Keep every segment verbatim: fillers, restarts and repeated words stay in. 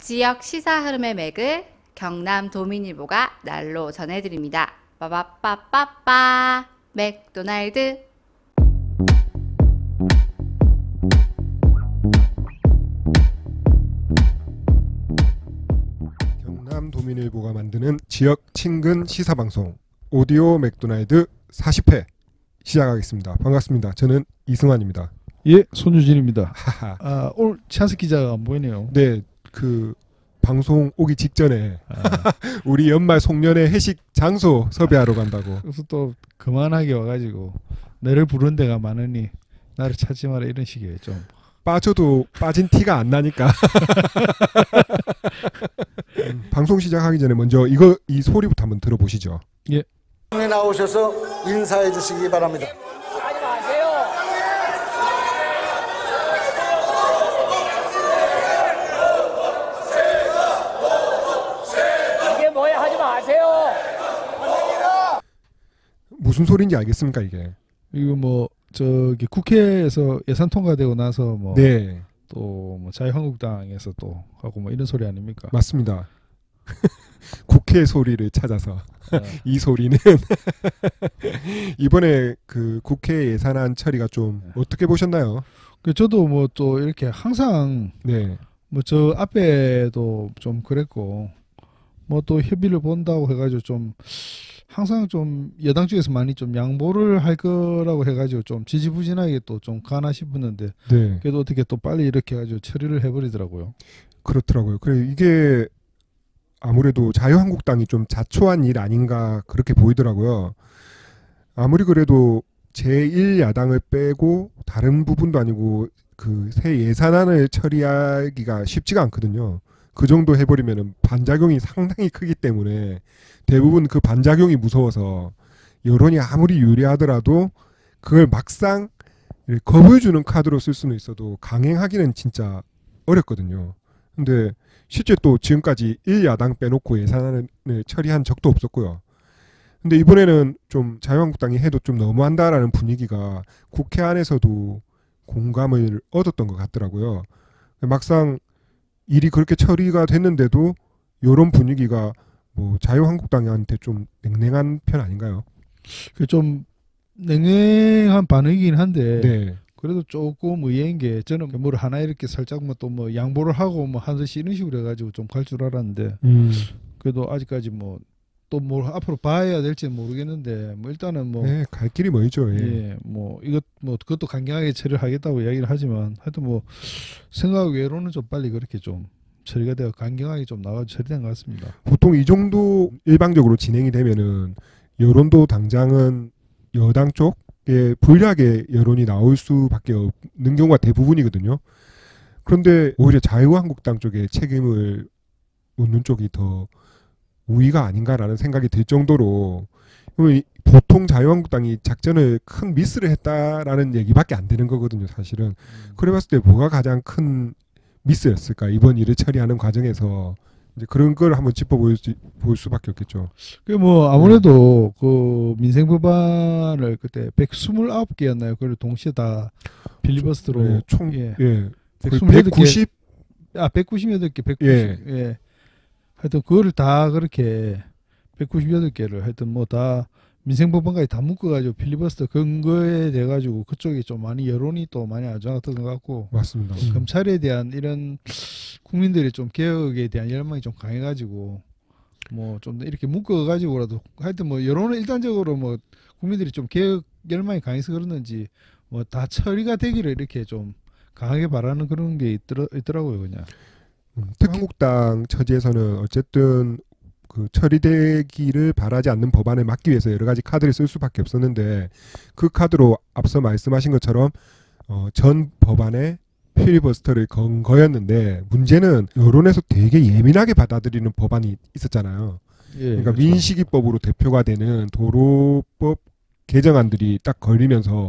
지역 시사 흐름의 맥을 경남 도민일보가 날로 전해드립니다. 빠바빠빠빠 맥도날드. 경남 도민일보가 만드는 지역 친근 시사방송 오디오 맥도날드 사십 회 시작하겠습니다. 반갑습니다. 저는 이승환입니다. 예, 손유진입니다. 아, 오늘 차스 기자가 안 보이네요. 네, 그 방송 오기 직전에 아. 우리 연말 송년회 회식 장소 섭외하러 간다고. 그래서 또 그만하게 와가지고 너를 부른 데가 많으니 나를 찾지 마라 이런 식이에요. 좀 빠져도 빠진 티가 안 나니까. 음, 방송 시작하기 전에 먼저 이거 이 소리부터 한번 들어보시죠. 예. 나오셔서 인사해 주시기 바랍니다. 하지 마세요. 이게 뭐야? 하지 마세요. 무슨 소리인지 알겠습니까 이게? 이거 뭐 저기 국회에서 예산 통과되고 나서 뭐 네, 또 뭐 자유한국당에서 또 하고 뭐 이런 소리 아닙니까? 맞습니다. 국회 소리를 찾아서 아, 이 소리는 이번에 그 국회 예산안 처리가 좀 어떻게 보셨나요? 그 저도 뭐 또 이렇게 항상 네, 뭐 저 앞에도 좀 그랬고 뭐 또 협의를 본다고 해가지고 좀 항상 좀 여당 쪽에서 많이 좀 양보를 할 거라고 해가지고 좀 지지부진하게 또 좀 가나 싶었는데 네, 그래도 어떻게 또 빨리 이렇게 해가지고 처리를 해버리더라고요. 그렇더라고요. 그래 이게 아무래도 자유한국당이 좀 자초한 일 아닌가 그렇게 보이더라고요. 아무리 그래도 제일 야당을 빼고 다른 부분도 아니고 그 새 예산안을 처리하기가 쉽지가 않거든요. 그 정도 해버리면은 반작용이 상당히 크기 때문에 대부분 그 반작용이 무서워서 여론이 아무리 유리하더라도 그걸 막상 겁을 주는 카드로 쓸 수는 있어도 강행하기는 진짜 어렵거든요. 근데 실제 또 지금까지 일 야당 빼놓고 예산안을 처리한 적도 없었고요. 근데 이번에는 좀 자유한국당이 해도 좀 너무한다라는 분위기가 국회 안에서도 공감을 얻었던 것 같더라고요. 막상 일이 그렇게 처리가 됐는데도 이런 분위기가 뭐 자유한국당한테 좀 냉랭한 편 아닌가요? 그 좀 냉랭한 반응이긴 한데 네, 그래도 조금 의외인 게 저는 뭘 하나 이렇게 살짝 뭐 또 뭐 양보를 하고 뭐 하듯이 이런 식으로 해가지고 좀 갈 줄 알았는데 음, 그래도 아직까지 뭐 또 뭘 앞으로 봐야 될지는 모르겠는데 뭐 일단은 뭐 네, 갈 길이 멀죠. 예. 예, 뭐 이것 뭐 그것도 강경하게 처리를 하겠다고 이야기를 하지만 하여튼 뭐 생각 외로는 좀 빨리 그렇게 좀 처리가 되어 강경하게 좀 나가 처리된 것 같습니다. 보통 이 정도 일방적으로 진행이 되면은 여론도 당장은 여당 쪽에 불리하게 여론이 나올 수밖에 없는 경우가 대부분이거든요. 그런데 오히려 자유한국당 쪽에 책임을 묻는 쪽이 더 우위가 아닌가라는 생각이 들 정도로 보통 자유한국당이 작전을 큰 미스를 했다라는 얘기밖에 안 되는 거거든요. 사실은. 그래 봤을 때 뭐가 가장 큰 미스였을까? 이번 일을 처리하는 과정에서 이제 그런 걸 한번 짚어볼 수, 볼 수밖에 없겠죠. 그 뭐 아무래도 그 민생 법안을 그때 백이십구 개였나요? 그걸 동시에 다 빌리버스터로 네, 총 예. 예. 백이십팔 개 아 백구십팔 개 백구십 예. 예. 하여튼 그거를 다 그렇게 백구십팔 개를 하여튼 뭐 다 민생 법안까지 다 묶어가지고 필리버스터 근거에 돼 가지고 그쪽이 좀 많이 여론이 또 많이 안좋았던 것 같고 맞습니다. 음. 검찰에 대한 이런 국민들이 좀 개혁에 대한 열망이 좀 강해가지고 뭐 좀 이렇게 묶어가지고라도 하여튼 뭐 여론은 일단적으로 뭐 국민들이 좀 개혁 열망이 강해서 그러는지 뭐 다 처리가 되기를 이렇게 좀 강하게 바라는 그런 게 있더라, 있더라고요 그냥. 음, 한국당 처지에서는 어쨌든 그 처리되기를 바라지 않는 법안을 막기 위해서 여러 가지 카드를 쓸 수밖에 없었는데 그 카드로 앞서 말씀하신 것처럼 어, 전 법안에 필리버스터를 건 거였는데 문제는 여론에서 되게 예민하게 받아들이는 법안이 있었잖아요. 예, 그러니까 그렇죠. 민식이법으로 대표가 되는 도로법 개정안들이 딱 걸리면서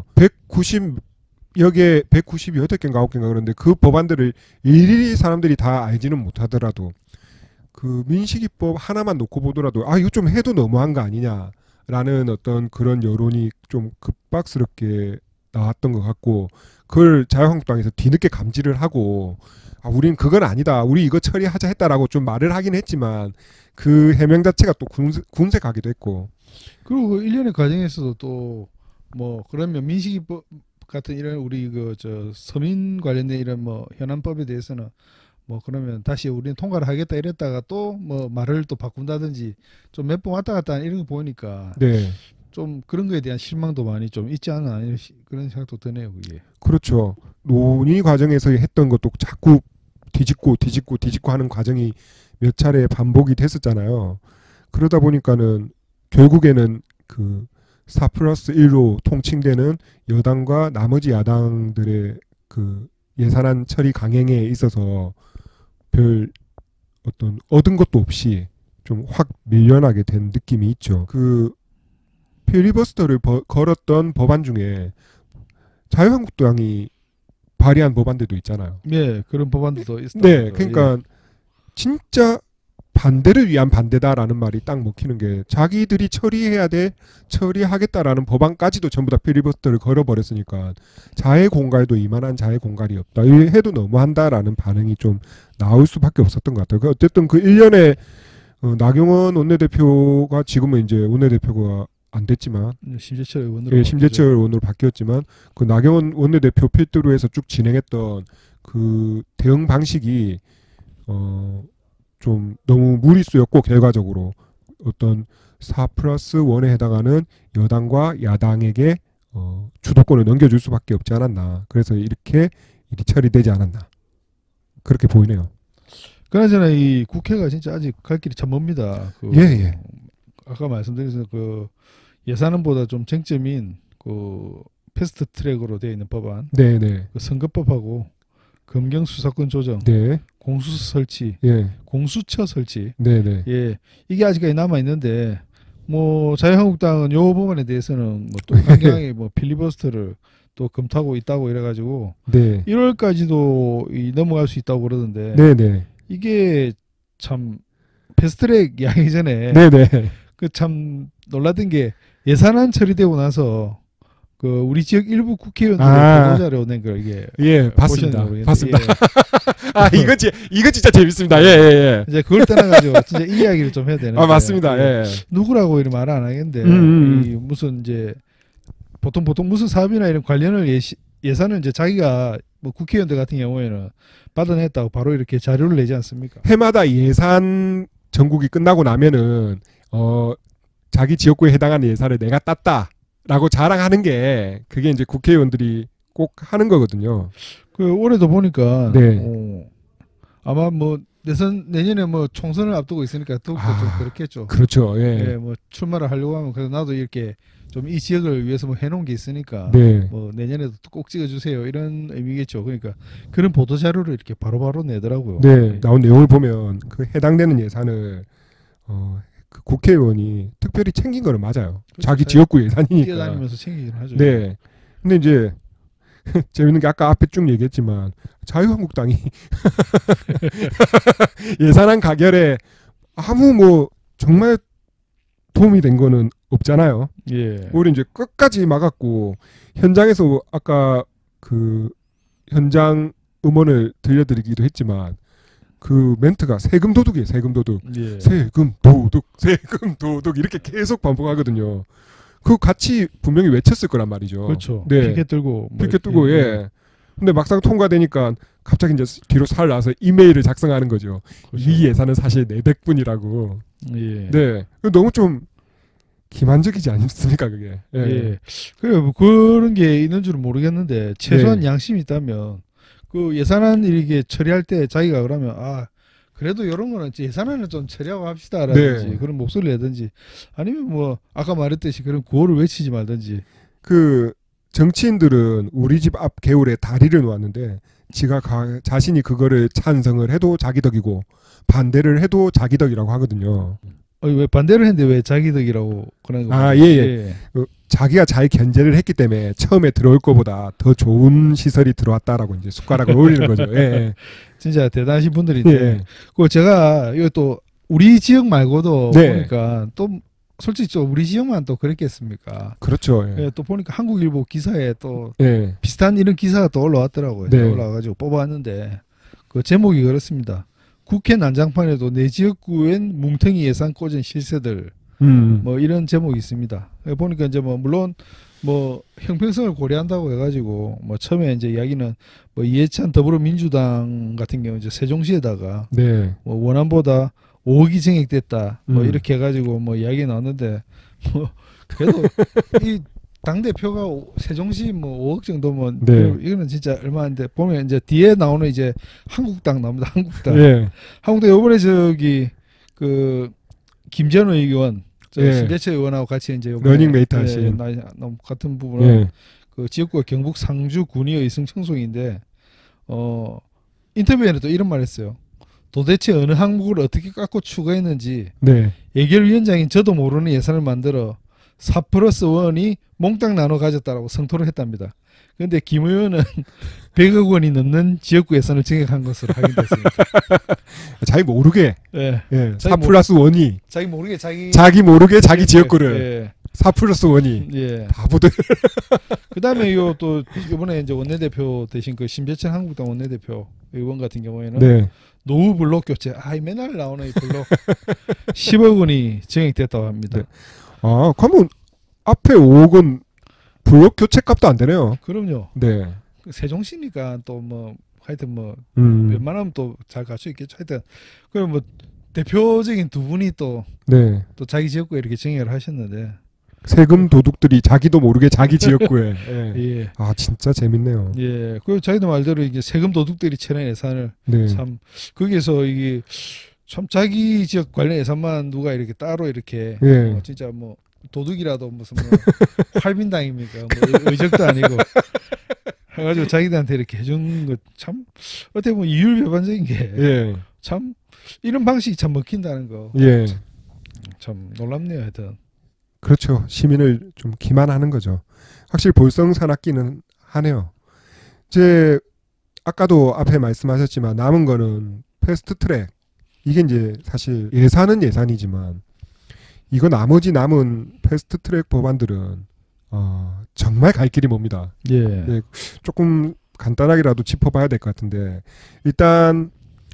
백구십여 개, 백구십여덟 개인가 아홉 개인가 그런데 그 법안들을 일일이 사람들이 다 알지는 못하더라도 그 민식이법 하나만 놓고 보더라도 아 이거 좀 해도 너무한 거 아니냐라는 어떤 그런 여론이 좀 급박스럽게 나왔던 것 같고 그걸 자유한국당에서 뒤늦게 감지를 하고 아, 우린 그건 아니다. 우리 이거 처리하자 했다라고 좀 말을 하긴 했지만 그 해명 자체가 또 군세, 군색하기도 했고 그리고 그 일련의 과정에서도 또 뭐 그러면 민식이법 같은 이런 우리 그 저 서민 관련된 이런 뭐 현안법에 대해서는 뭐 그러면 다시 우리는 통과를 하겠다 이랬다가 또 뭐 말을 또 바꾼다든지 좀 몇 번 왔다 갔다 하는 이런 거 보니까 네. 좀 그런 거에 대한 실망도 많이 좀 있지 않나 이런 시- 그런 생각도 드네요 그게. 그렇죠. 논의 과정에서 했던 것도 자꾸 뒤집고 뒤집고 뒤집고 하는 과정이 몇 차례 반복이 됐었잖아요. 그러다 보니까는 결국에는 그 사 플러스 일로 통칭되는 여당과 나머지 야당들의 그 예산안 처리 강행에 있어서 별 어떤 얻은 것도 없이 좀 확 밀려나게 된 느낌이 있죠. 그 필리버스터를 버- 걸었던 법안 중에 자유한국당이 발의한 법안들도 있잖아요. 예, 그런 법안도 있었다. 네, 그러니까 진짜 반대를 위한 반대다라는 말이 딱 먹히는 게 자기들이 처리해야 돼 처리하겠다라는 법안까지도 전부 다 필리버스터를 걸어버렸으니까 자해 공갈도 이만한 자해 공갈이 없다. 이 해도 너무한다라는 반응이 좀 나올 수밖에 없었던 것 같아요. 그 어쨌든 그 일련에 어, 나경원 원내대표가 지금은 이제 원내대표가 안 됐지만 예, 심재철 의원으로 예, 심재철 의원으로 바뀌었지만 그 나경원 원내대표 필두로 해서 쭉 진행했던 그 대응 방식이 어 좀 너무 무리수였고 결과적으로 어떤 사 플러스 일에 해당하는 여당과 야당에게 어 주도권을 넘겨줄 수밖에 없지 않았나. 그래서 이렇게 일이 처리되지 않았나. 그렇게 보이네요. 그나저나 이 국회가 진짜 아직 갈 길이 참 멉니다. 그 예, 예. 아까 말씀드린 그 예산안보다 좀 쟁점인 그 패스트 트랙으로 되어 있는 법안, 네, 네. 그 선거법하고 검경 수사권 조정, 네. 공수처 설치, 예. 공수처 설치, 네, 네. 예, 이게 아직까지 남아 있는데 뭐 자유한국당은 요 법안에 대해서는 뭐 또 강경하게 뭐 필리버스터를 또 검토하고 있다고 이래가지고 네. 일월까지도 이 넘어갈 수 있다고 그러던데 네, 네. 이게 참 패스트트랙 이야기 전에 네, 네. 그 참 놀랐던 게 예산안 처리되고 나서 그 우리 지역 일부 국회의원들의 아. 보도자료 낸 거 이게 예, 봤습니다. 보셨는지 모르겠는데, 봤습니다. 예. 아, 이거 지 이거 진짜 재밌습니다. 예, 예, 예. 이제 그걸 떠나가지고 진짜 이 이야기를 좀 해야 되는데 아, 맞습니다. 예. 예. 누구라고 이런 말을 안 하겠는데 음, 음, 이 무슨 이제 보통 보통 무슨 사업이나 이런 관련을 예시, 예산을 이제 자기가 뭐 국회의원들 같은 경우에는 받아냈다고 바로 이렇게 자료를 내지 않습니까? 해마다 예산 전국이 끝나고 나면은 어 자기 지역구에 해당하는 예산을 내가 땄다라고 자랑하는 게 그게 이제 국회의원들이 꼭 하는 거거든요. 그 올해도 보니까 네. 어, 아마 뭐 내선 내년에 뭐 총선을 앞두고 있으니까 더욱더 아, 좀 그렇겠죠. 그렇죠. 예. 예, 뭐 출마를 하려고 하면 그래도 나도 이렇게 좀 이 지역을 위해서 뭐 해놓은 게 있으니까 네. 뭐 내년에도 꼭 찍어주세요 이런 의미겠죠. 그러니까 그런 보도 자료를 이렇게 바로바로 내더라고요. 네. 나온 내용을 보면 그 해당되는 예산을 어, 그 국회의원이 특별히 챙긴 거는 맞아요. 그렇죠. 자기 자기 지역구 예산이니까. 뛰어다니면서 챙기긴 하죠. 네. 근데 이제 재밌는 게 아까 앞에 쭉 얘기했지만 자유한국당이 예산안 가결에 아무 뭐 정말 도움이 된 거는 없잖아요. 예. 오히려 이제 끝까지 막았고 현장에서 아까 그 현장 음원을 들려드리기도 했지만 그 멘트가 세금 도둑이에요. 세금 도둑. 예. 세금 도둑, 세금 도둑 이렇게 계속 반복하거든요. 그거 같이 분명히 외쳤을 거란 말이죠. 그렇죠. 네. 피켓 들고 뭐 피켓 이렇게, 뜨고 예. 근데 막상 통과되니까 갑자기 이제 뒤로 살 나서 이메일을 작성하는 거죠. 그렇죠. 이 예산은 사실 내 덕분이라고. 예. 네. 너무 좀 기만적이지 않습니까 그게? 예. 예. 그래 뭐 그런 게 있는 줄은 모르겠는데 최소한 네. 양심이 있다면 그 예산안 이렇게 처리할 때 자기가 그러면 아 그래도 이런 거는 이제 예산안을 좀 처리하고 합시다라든지 네. 그런 목소리를 내든지 아니면 뭐 아까 말했듯이 그런 구호를 외치지 말든지. 그 정치인들은 우리 집 앞 개울에 다리를 놓았는데 지가 가, 자신이 그거를 찬성을 해도 자기 덕이고 반대를 해도 자기 덕이라고 하거든요. 어, 왜 반대를 했는데 왜 자기 덕이라고 그런 거? 아, 예, 예. 그 자기가 잘 견제를 했기 때문에 처음에 들어올 것보다 더 좋은 시설이 들어왔다라고 이제 숟가락을 올리는 거죠. 예, 예. 진짜 대단하신 분들인데 예. 그 제가 이거 또 우리 지역 말고도 네. 보니까 또 솔직히 좀 우리 지역만 또 그랬겠습니까? 그렇죠. 예. 예, 또 보니까 한국일보 기사에 또 예. 비슷한 이런 기사가 또 올라왔더라고요. 네. 올라와가지고 뽑아왔는데 그 제목이 그렇습니다. 국회 난장판에도 내 지역구엔 뭉텅이 예산 꽂은 실세들 음. 뭐 이런 제목이 있습니다. 보니까 이제 뭐 물론 뭐 형평성을 고려한다고 해가지고 뭐 처음에 이제 이야기는 뭐 이해찬 더불어민주당 같은 경우 이제 세종시에다가 네. 뭐 원안보다 오억이 증액됐다 뭐 음. 이렇게 해가지고 뭐 이야기 나왔는데 뭐 그래도 이 당 대표가 세종시 뭐 오억 정도면 네. 이거는 진짜 얼마인데 보면 이제 뒤에 나오는 이제 한국당 나옵니다. 한국당. 예. 한국당 요번에 저기 그 김재원 의원 저 예. 신재철 의원하고 같이 이제 요번에 러닝메이트 예, 하신. 나- 나- 같은 부분은 예. 그 지역구가 경북 상주 군위의 의성청송인데 어 인터뷰에는 또 이런 말했어요. 도대체 어느 항목을 어떻게 깎고 추가했는지 네. 예결위원장인 저도 모르는 예산을 만들어 사 플러스 일이 몽땅 나눠 가졌다라고 성토를 했답니다. 그런데 김 의원은 백억 원이 넘는 지역구 예산을 증액한 것으로 확인됐습니다. 자기 모르게. 예. 예. 자기 사 모- 플러스 원이 자기 모르게 자기 자기 모르게 자기 지역구를 예. 사 플러스 원이 예. 바보들. 그다음에 요 또 이번에 이제 원내대표 대신 그 신재철 한국당 원내대표 의원 같은 경우에는 네. 노후 블록 교체 아 맨날 나오는 이 블록 십억 원이 증액됐다고 합니다. 네. 아, 그러면 앞에 오억은 블록 교체 값도 안 되네요. 그럼요. 네. 세종시니까 또 뭐 하여튼 뭐 음. 웬만하면 또 잘 갈 수 있겠죠. 하여튼 그럼 뭐 대표적인 두 분이 또 또 네. 자기 지역구에 이렇게 증액을 하셨는데 세금 도둑들이 자기도 모르게 자기 지역구에. 예. 예. 아, 진짜 재밌네요. 예. 그리고 자기도 말대로 이게 세금 도둑들이 쳐낸 예산을 네. 참 거기에서 이게 참 자기 지역 관련 예산만 누가 이렇게 따로 이렇게 예. 뭐 진짜 뭐 도둑이라도 무슨 뭐 활빈당입니까? 뭐 의적도 아니고 해가지고 자기들한테 이렇게 해준 것 참 어떻게 보면 이율배반적인 게 참 예. 이런 방식이 참 먹힌다는 거 참 예. 놀랍네요. 하여튼 그렇죠. 시민을 좀 기만하는 거죠. 확실히 볼썽사납기는 하네요. 이제 아까도 앞에 말씀하셨지만 남은 거는 패스트트랙. 이게 이제 사실 예산은 예산이지만 이거 나머지 남은 패스트트랙 법안들은 어, 정말 갈 길이 멉니다. 예. 네, 조금 간단하게라도 짚어봐야 될 것 같은데 일단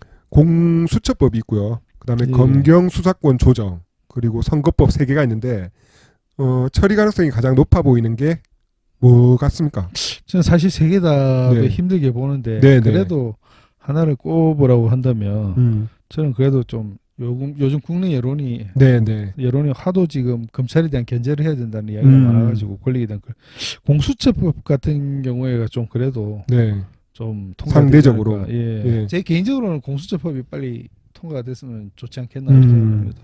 공수처법이 있고요. 그다음에 예. 검경 수사권 조정 그리고 선거법 세 개가 있는데 어, 처리 가능성이 가장 높아 보이는 게 뭐 같습니까? 저는 사실 세 개 다 네. 힘들게 보는데 네, 네. 그래도 하나를 꼽으라고 한다면 음. 저는 그래도 좀 요즘, 요즘 국내 여론이 네, 네. 여론이 하도 지금 검찰에 대한 견제를 해야 된다는 이야기가 음. 많아가지고 권력에 대한 걸 공수처법 같은 경우에가 좀 그래도 네. 좀 통과 상대적으로. 예. 예. 제 개인적으로는 공수처법이 빨리 통과가 됐으면 좋지 않겠나 음. 생각합니다.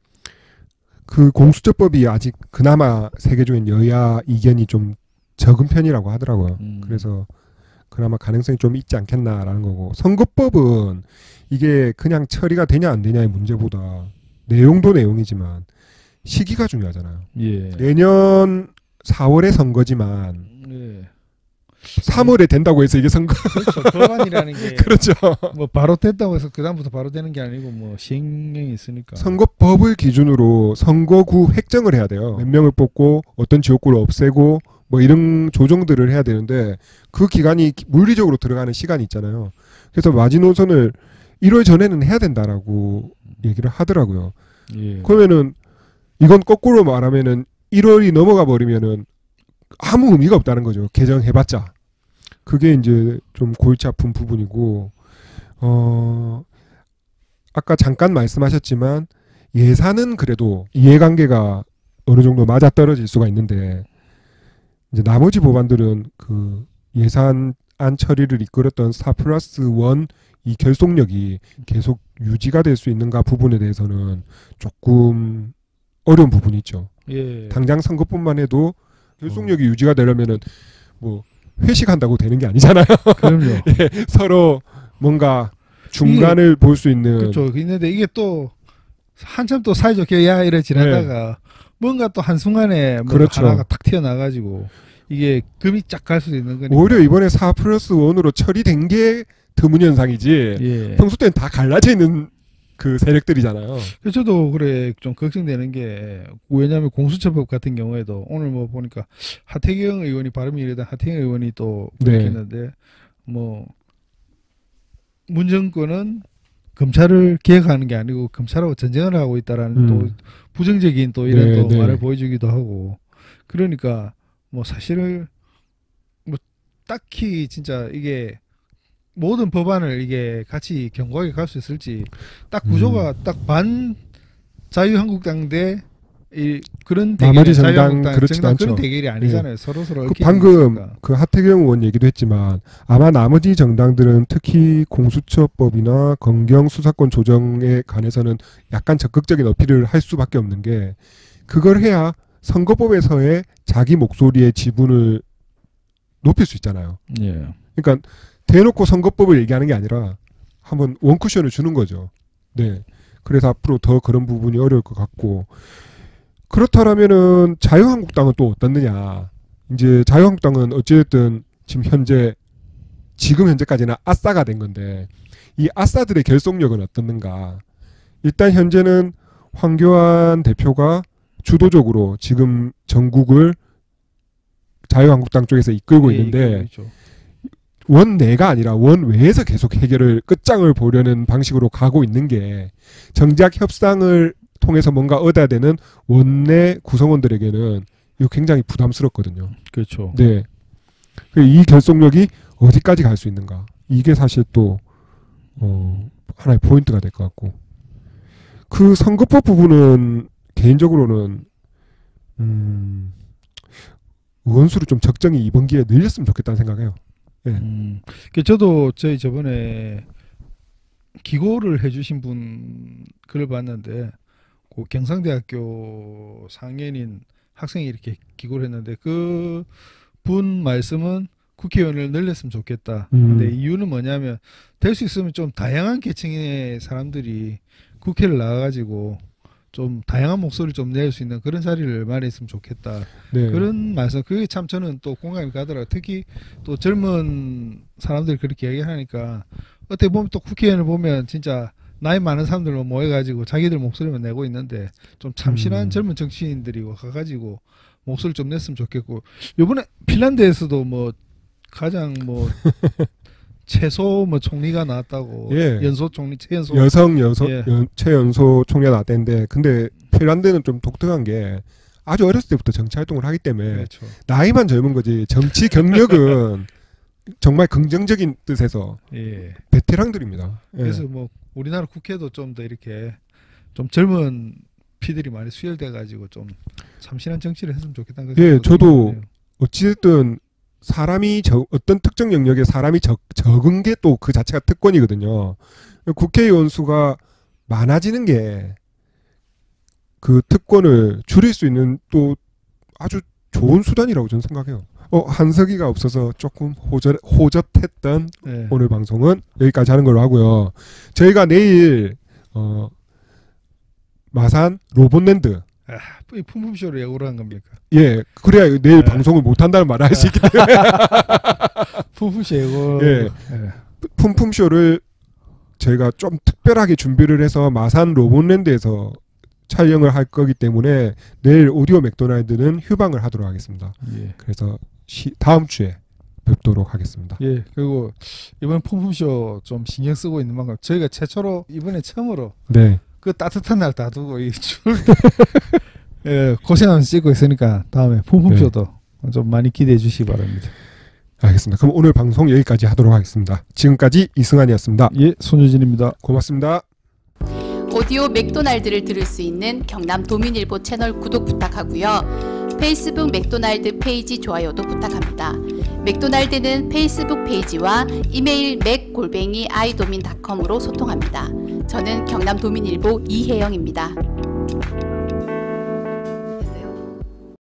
그 공수처법이 아직 그나마 세계적인 여야 이견이 좀 적은 편이라고 하더라고요. 음. 그래서 그나마 가능성이 좀 있지 않겠나라는 거고 선거법은 이게 그냥 처리가 되냐 안 되냐의 문제보다 내용도 내용이지만 시기가 중요하잖아요. 예. 내년 사월에 선거지만 예. 삼월에 된다고 해서 이게 선거 그렇죠. 법안이라는 게 그렇죠. 뭐 바로 됐다고 해서 그 다음부터 바로 되는 게 아니고 뭐 시행령이 있으니까. 선거법을 기준으로 선거구 획정을 해야 돼요. 몇 명을 뽑고 어떤 지역구를 없애고 뭐 이런 조정들을 해야 되는데 그 기간이 물리적으로 들어가는 시간이 있잖아요. 그래서 마지노선을 일월 전에는 해야 된다라고 얘기를 하더라고요. 예. 그러면은 이건 거꾸로 말하면은 일월이 넘어가 버리면은 아무 의미가 없다는 거죠. 개정해봤자. 그게 이제 좀 골치 아픈 부분이고, 어, 아까 잠깐 말씀하셨지만 예산은 그래도 이해관계가 어느 정도 맞아떨어질 수가 있는데, 이제 나머지 법안들은 그 예산안 처리를 이끌었던 사 플러스 원 이 결속력이 계속 유지가 될 수 있는가 부분에 대해서는 조금 어려운 부분이 있죠. 예. 당장 선거뿐만 해도 결속력이 유지가 되려면은 뭐 회식한다고 되는 게 아니잖아요. 그럼요. 예, 서로 뭔가 중간을 볼 수 있는. 그렇죠. 있는데 이게 또 한참 또 사이좋게 야 이래 지나다가 뭔가 또 한순간에 뭐 그렇죠. 하나가 탁 튀어나가지고 이게 금이 쫙 갈 수도 있는 거니까. 오히려 이번에 사 플러스 원으로 처리된 게 드문 현상이지. 예. 평소 때는 다 갈라져 있는 그 세력들이잖아요. 저도 그래 좀 걱정되는 게 왜냐하면 공수처법 같은 경우에도 오늘 뭐 보니까 하태경 의원이 바른미래당 하태경 의원이 또 네. 밝혔는데 뭐 문정권은 검찰을 개혁하는 게 아니고 검찰하고 전쟁을 하고 있다라는 음. 또 부정적인 또 이런 네, 또 네. 말을 보여주기도 하고 그러니까 뭐 사실은 뭐 딱히 진짜 이게 모든 법안을 이게 같이 견고하게 갈 수 있을지 딱 구조가 음. 딱 반 자유한국당 대 이 그런 나머지 대결이 정당 자유한국당 그렇지도 정당 그런 않죠. 대결이 아니잖아요. 서로 서로 그 얽히는 방금 있으니까. 그 하태경 의원 얘기도 했지만 아마 나머지 정당들은 특히 공수처법이나 검경 수사권 조정에 관해서는 약간 적극적인 어필을 할 수밖에 없는 게 그걸 해야 선거법에서의 자기 목소리의 지분을 높일 수 있잖아요. 예. 그러니까 대놓고 선거법을 얘기하는 게 아니라 한번 원쿠션을 주는 거죠. 네. 그래서 앞으로 더 그런 부분이 어려울 것 같고 그렇다면은 자유한국당은 또 어떻느냐. 이제 자유한국당은 어찌됐든 지금 현재 지금 현재까지는 아싸가 된 건데 이 아싸들의 결속력은 어떻는가. 일단 현재는 황교안 대표가 주도적으로 지금 전국을 자유한국당 쪽에서 이끌고 예, 있는데 그렇죠. 원내가 아니라 원외에서 계속 해결을 끝장을 보려는 방식으로 가고 있는 게 정작 협상을 통해서 뭔가 얻어야 되는 원내 구성원들에게는 이거 굉장히 부담스럽거든요. 그렇죠. 네. 이 결속력이 어디까지 갈 수 있는가. 이게 사실 또 어, 하나의 포인트가 될 것 같고 그 선거법 부분은 개인적으로는 음, 의원수를 좀 적정히 이번 기회에 늘렸으면 좋겠다는 생각해요. 네. 음, 그 저도 저희 저번에 기고를 해주신 분 글을 봤는데 그 경상대학교 상연인 학생이 이렇게 기고를 했는데 그 분 말씀은 국회의원을 늘렸으면 좋겠다. 음. 근데 이유는 뭐냐면 될 수 있으면 좀 다양한 계층의 사람들이 국회를 나와가지고 좀 다양한 목소리를 좀 낼 수 있는 그런 자리를 마련했으면 좋겠다. 네. 그런 말씀 그게 참 저는 또 공감이 가더라고요. 특히 또 젊은 사람들이 그렇게 얘기하니까 어떻게 보면 또 국회의원을 보면 진짜 나이 많은 사람들만 모여가지고 자기들 목소리만 내고 있는데 좀 참신한 음. 젊은 정치인들이 가가지고 목소리 좀 냈으면 좋겠고 요번에 핀란드에서도 뭐 가장 뭐 최소 뭐 총리가 나왔다고 예. 연소 총리 최연소 여성 여성 예. 연, 최연소 총리가 나왔는데 근데 핀란드는 좀 독특한 게 아주 어렸을 때부터 정치 활동을 하기 때문에 그렇죠. 나이만 젊은 거지 정치 경력은 정말 긍정적인 뜻에서 예. 베테랑들입니다. 예. 그래서 뭐 우리나라 국회도 좀 더 이렇게 좀 젊은 피들이 많이 수혈돼 가지고 좀 참신한 정치를 했으면 좋겠다는 예, 생각도 저도 드네요. 어찌됐든 사람이 저, 어떤 특정 영역에 사람이 적, 적은 게 또 그 자체가 특권이거든요. 국회의원 수가 많아지는 게 그 특권을 줄일 수 있는 또 아주 좋은 수단이라고 저는 생각해요. 어, 한석이가 없어서 조금 호접, 호접했던 예. 오늘 방송은 여기까지 하는 걸로 하고요. 저희가 내일 어, 마산 로봇랜드 아, 이 품품쇼를 예고를 한 겁니까? 예 그래야 내일 네. 방송을 못 한다는 말을 할 수 있기 때문에 품품쇼 예고. 예. 예. 품품쇼를 저희가 좀 특별하게 준비를 해서 마산 로봇랜드에서 촬영을 할 거기 때문에 내일 오디오 맥도날드는 휴방을 하도록 하겠습니다. 예. 그래서 시, 다음 주에 뵙도록 하겠습니다. 예. 그리고 이번 품품쇼 좀 신경 쓰고 있는 만큼 저희가 최초로 이번에 처음으로 네. 그 따뜻한 날 다 두고 이 줄 예, 고생하면서 찍고 있으니까 다음에 품품쇼도 좀 많이 기대해 주시기 바랍니다. 알겠습니다. 그럼 오늘 방송 여기까지 하도록 하겠습니다. 지금까지 이승환이었습니다. 예, 손유진입니다. 고맙습니다. 오디오 맥도날드를 들을 수 있는 경남 도민일보 채널 구독 부탁하고요. 페이스북 맥도날드 페이지 좋아요도 부탁합니다. 맥도날드는 페이스북 페이지와 이메일 맥 골뱅이 아이도민 닷컴으로 소통합니다. 저는 경남 도민일보 이혜영입니다.